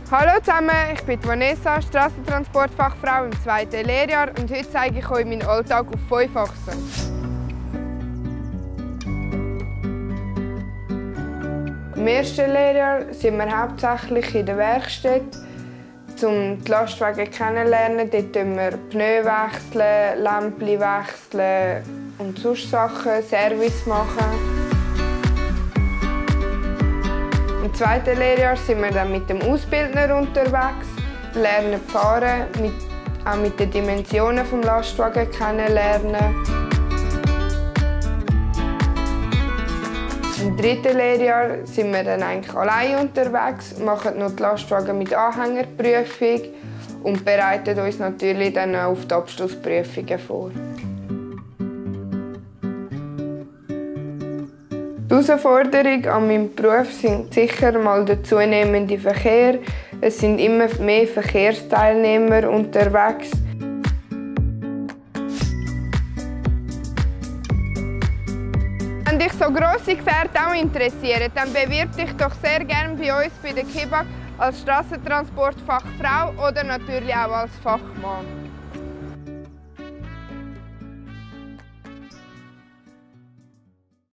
Hallo zusammen, ich bin Vanessa, Strassentransportfachfrau im 2. Lehrjahr und heute zeige ich euch meinen Alltag auf 5 Achsen. Im 1. Lehrjahr sind wir hauptsächlich in der Werkstatt, um die Lastwagen kennenzulernen. Dort wechseln wir Pneu wechseln, Lämpchen wechseln und sonst Sachen, Service machen. Im 2. Lehrjahr sind wir dann mit dem Ausbildner unterwegs, lernen fahren, auch mit den Dimensionen des Lastwagens kennenlernen. Im 3. Lehrjahr sind wir dann eigentlich allein unterwegs, machen noch die Lastwagen mit Anhängerprüfung und bereiten uns natürlich dann auch auf die Abschlussprüfungen vor. Die Herausforderungen an meinem Beruf sind sicher mal der zunehmende Verkehr. Es sind immer mehr Verkehrsteilnehmer unterwegs. Wenn dich so grosse Gefährte auch interessieren, dann bewirb dich doch sehr gerne bei uns bei der KIBAG als Strassentransportfachfrau oder natürlich auch als Fachmann.